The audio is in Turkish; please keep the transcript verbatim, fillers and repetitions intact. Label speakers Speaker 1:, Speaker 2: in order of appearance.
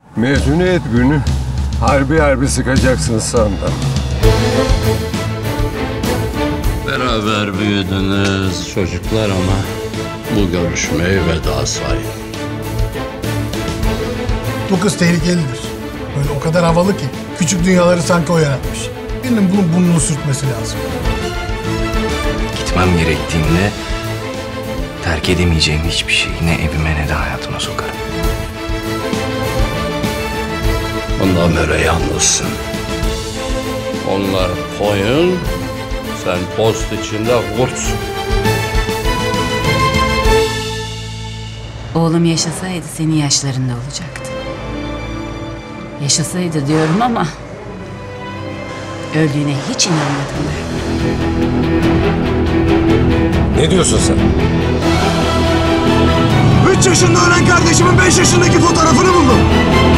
Speaker 1: Mezuniyet günü harbi harbi sıkacaksın sandım.
Speaker 2: Beraber büyüdünüz çocuklar ama bu görüşmeyi veda sayın.
Speaker 3: Bu kız tehlikelidir. Böyle o kadar havalı ki küçük dünyaları sanki o yaratmış. Birinin bunun burnunu sürtmesi lazım.
Speaker 4: Gitmem gerektiğinde terk edemeyeceğim hiçbir şeyi ne evime ne de hayatıma sokarım.
Speaker 2: Ondan beri yalnızsın. Onlar koyun, sen post içinde kurtsun.
Speaker 5: Oğlum yaşasaydı senin yaşlarında olacaktı. Yaşasaydı diyorum ama öldüğüne hiç inanmadım ben.
Speaker 1: Ne diyorsun sen?
Speaker 3: Üç yaşında ölen kardeşimin beş yaşındaki fotoğrafını buldum.